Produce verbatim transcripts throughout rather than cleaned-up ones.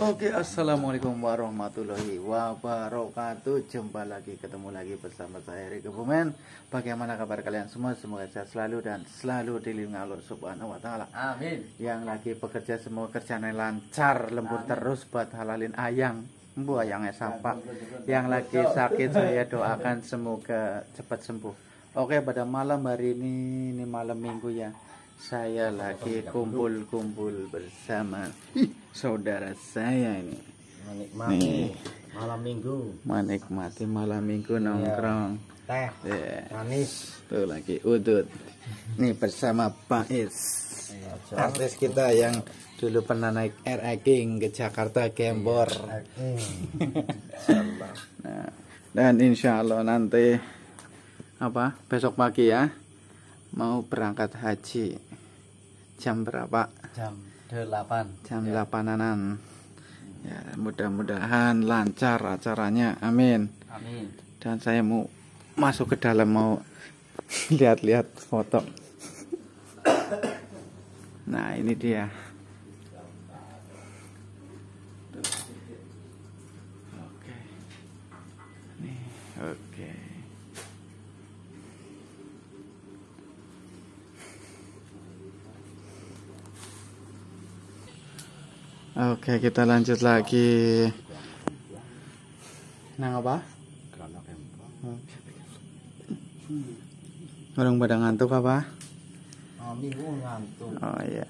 Oke, assalamualaikum warahmatullahi wabarakatuh. Jumpa lagi, ketemu lagi bersama saya Riko Bumen. Bagaimana kabar kalian semua? Semoga sehat selalu dan selalu dilindungi Allah Subhanahu wa taala. Amin. Yang lagi bekerja semoga kerjanya lancar, lembur terus buat halalin ayang. Bu ayangnya sapa. Yang lagi sakit saya doakan semoga cepat sembuh. Oke, pada malam hari ini, ini malam Minggu ya. Saya lagi kumpul-kumpul bersama saudara saya ini. Menikmati nih, malam Minggu. Menikmati malam Minggu nongkrong. Teh Yeah. manis. Tuh lagi udut. Nih bersama Pak Is. Artis kita yang dulu pernah naik Air King ke Jakarta Gembor. Nah, dan insya Allah nanti apa besok pagi ya mau berangkat haji. Jam berapa? Jam delapan. Jam delapanan. Ya, mudah-mudahan lancar acaranya. Amin. Amin. Dan saya mau masuk ke dalam mau lihat-lihat foto. Nah, ini dia. Oke. Nih, oke. Oke, kita lanjut lagi. Nang apa? Orang pada ngantuk apa? Oh, Minggu ngantuk. Oh iya.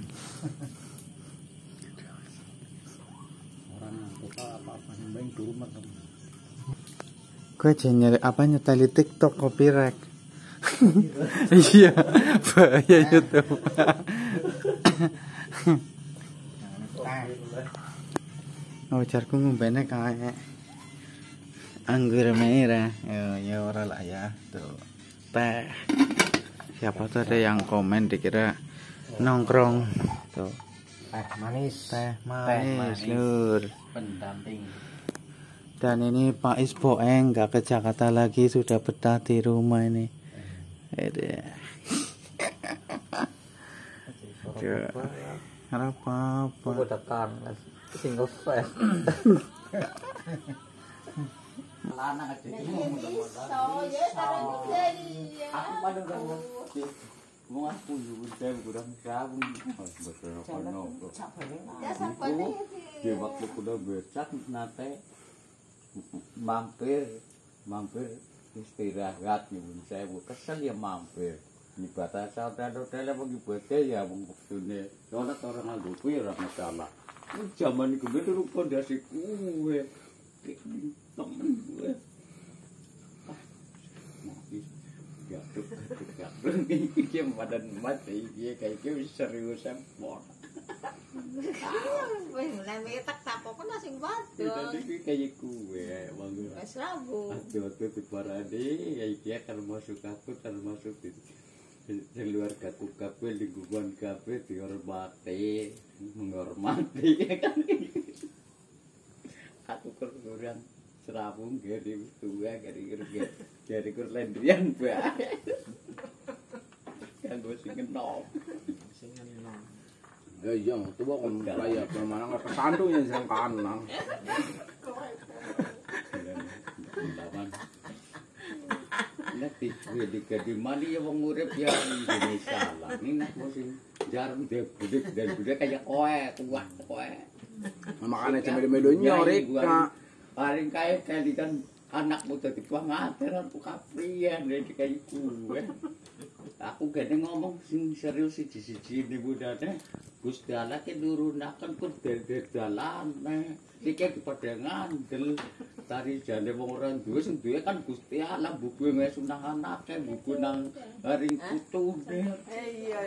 Orang ngantuk apa-apa yang main di rumah. Gue nyari apa nyetali TikTok copyright. Iya, bahaya YouTube. Oh, jarku ngombene kayak anggur merah. Ya, ya ora lah ya. Tuh. Teh. Siapa tuh ada yang komen dikira nongkrong. Tuh. Teh manis. Teh Teh manis, manis. Lur. Pendamping. Dan ini Pak Is Boeng nggak ke Jakarta lagi, sudah betah di rumah ini. Ada. Apa apa? Aku datang single face. Lana aja ini aku pada kan mau aku juga saya kurang ragu betul kono dia waktu kuda becak nate mampir mampir istirahat nyuwun saya kesel ya mampir di batas saudara-saudara bagi bete ya wong wektune soalnya orang nganggo kuwi ora masalah zaman iku bener pondasi kuwe temen gue ya tuh ya iki badan mati iki kayak iki serius empon wis mulai metak sapo kan sing wadon iki kayak kuwe wong wis rabu aduh-aduh diparani ya iki termasuk aku termasuk di keluarga ku kabeh lingkungan kabeh dihormati menghormati kan aku kurang serabung gari tua gari gari gari kurlendrian bae kanggo sing enom sing enom ya iya tuwa kon kaya pemana kesandu yang sing kanang nanti gue di mali ya wong urip ya Indonesia lah ini nak musim jarum dia budik dan budik kayak koe kuat koe makanya cemil-milnya mereka paling kaya kali kan anak muda di tua ngateran aku kaprian dari kayak gue aku gede ngomong sing serius sih siji ini budane Gusti Allah ki nurunaken pun dari dalan iki pada ngandel tari jane wong ora duwe sing duwe kan Gusti Allah buku wis sunah anake buku nang ring putune iya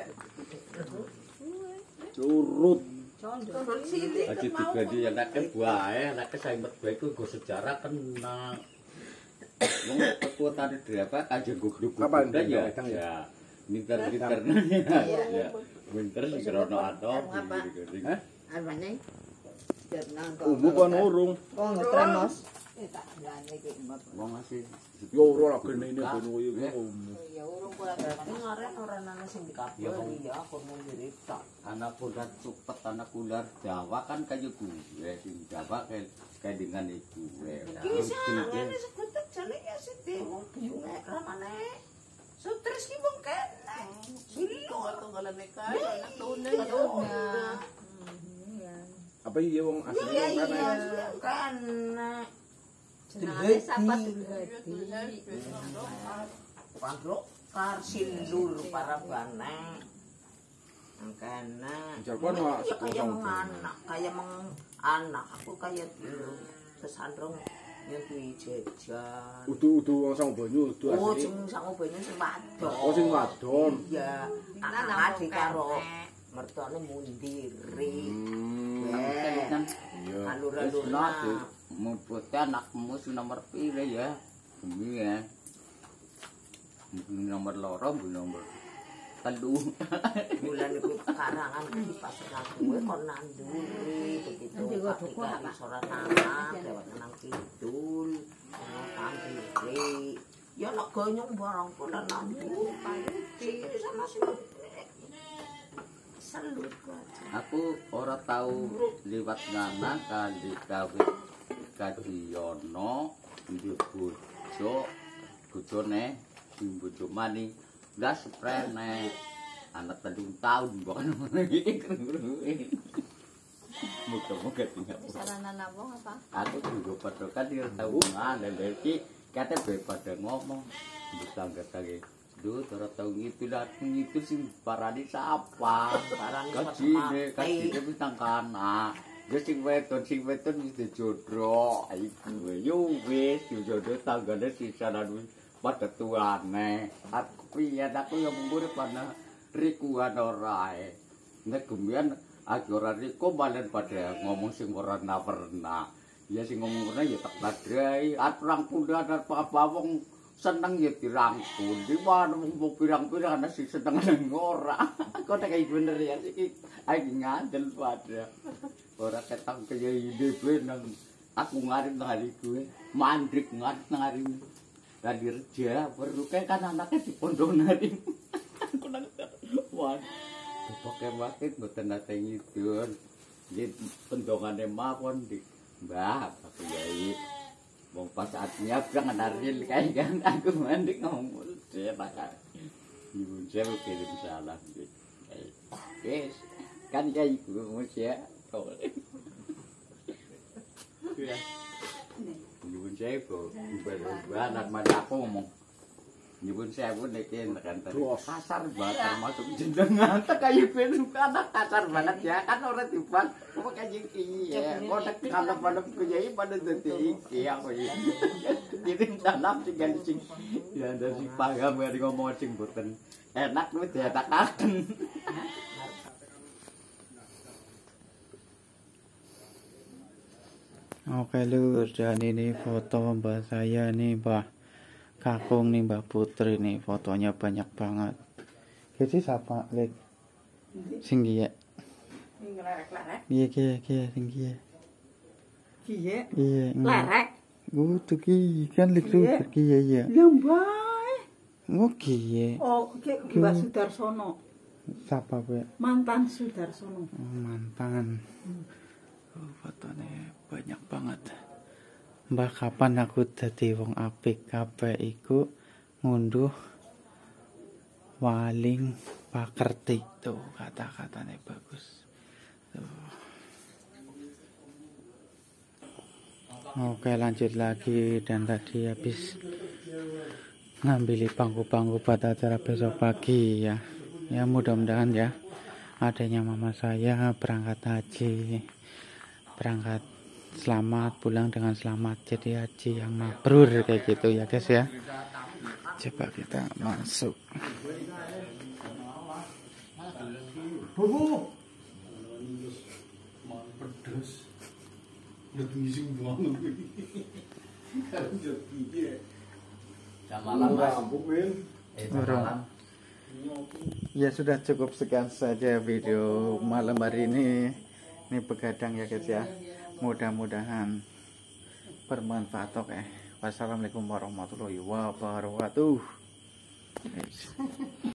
curut turun sini aja dibanding anake bae anake saimet bae ku go sejarah kenang wong kekuatan berapa aja goblok goblok ya ya minter-minter ya minter sing rono atok arwane jernang kok bukan urung oh ngetremos Eh tak gane iki mbak. Wong ngasih. Yo ora gene ini ngono koyo ngono. Ya urung kula dadi ngaren ora ana sing dikabul ya aku mau cerita. Anak ular cepet, anak ular Jawa kan kayak gue, sing Jawa kayak kayak dengan ibu gue. Kisah ngene sekutek jane ya sithik wong biyunge ramane. Sutris ki wong kene. Silo tunggalane kae anak tune ya. Apa iya wong asli Iya wong iya kana? kana. Jenenge sapa Dulhadi? Pangkrok karsilur para bane. Kana. Japan wah Ya kaya sepuluh anak, kaya meng anak aku kaya kesandrong yang duwe jajan. Udu-udu wong sang banyu udu Oh, asli. sing sango banyu sing wadon. Oh sing wadon. Iya, anak adik karo mertuane mundiri. Hmm. Eh, Kan Iya. alur-alurna. Membuatnya anakmu sing nomor pire ya? Bumi ya. Nomor loro, nomor telu. Bulan iku karangan di pasar aku kon nanduri begitu ketika isora tanah lewat nang kidul ana kandiri ya nek gonyong barang kula nanduri payuti sama sing selut Aku ora tahu liwat ngana kali kawit kadiono ndi bojo bojone sing bojo mani ndas prene anak telung tahun bukan iki muga-muga tinggal sarana napa apa aku juga pada kan dia tahu ngana lagi kata be pada ngomong ditangga-tangga duh ora tau ngitu lah ngitu sing parani sapa Parani kajine sapa? kajine bintang kana ya sing wedon sing wedon wis dijodro iku yo wis dijodro tanggane sisanan pada tuane aku piye aku yo urip ana rikuan ora ae nek gumian aku ora riku balen pada ngomong sing ora pernah ya sing ngomong pernah ya tak badrai atrang punda apa wong seneng ya dirangkul di mana mau pirang-pirang ana sing seneng nang ora kok tak bener ya iki iki ngandel pada ora ketang kaya ide nang aku ngarep nang hari gue mandrik ngarep nang hari tadi kerja baru kan anaknya di pondok nari aku nang wah pakai wakit mboten nate ngidul nggih pendongane mawon di Mbah aku yai wong pas saatnya berang naril kae kan aku mandek ngomong saya bakal ibu saya kirim salam gitu guys kan kayak ibu mus ya ya ibu saya kok ibadah anak mana aku ngomong ibu saya pun nekin kan kasar banget termasuk jenengan kayak ibu anak kasar banget ya kan orang tiban apa kayak gini ya kok nak kalau pada punya pada detik iki aku ya jadi salam tinggal sing ya dari paham dari ngomong sing boten enak lu diatakaken Oke lur, dan ini foto mbak saya nih mbak Kakung nih mbak Putri nih, fotonya banyak banget. Jadi siapa lek singgi ya? Iya iya iya singgi ya. Kiye Iya. lerek Oh tuh ki kan lek tuh ki ya ya. lembae Oh ki oh ki Mbak Sudarsono siapa be? mantan Sudarsono Oh, mantan. Oh, fotonya banyak banget. Mbah kapan aku dadi wong apik kabeh iku ngunduh waling pakerti tuh kata-katanya bagus. Tuh. Oke lanjut lagi dan tadi habis ngambil bangku-bangku buat acara besok pagi ya. Ya mudah-mudahan ya adanya mama saya berangkat haji, berangkat selamat, pulang dengan selamat, jadi haji yang mabrur kayak gitu ya guys ya. Coba kita masuk. Bobo. Pedes. Lebih sing banget. Kan jadi jam malam mas eh jam Orang. malam Ya sudah cukup sekian saja video malam hari ini. Ini begadang ya guys ya. Mudah-mudahan bermanfaat oke. Wassalamualaikum warahmatullahi wabarakatuh.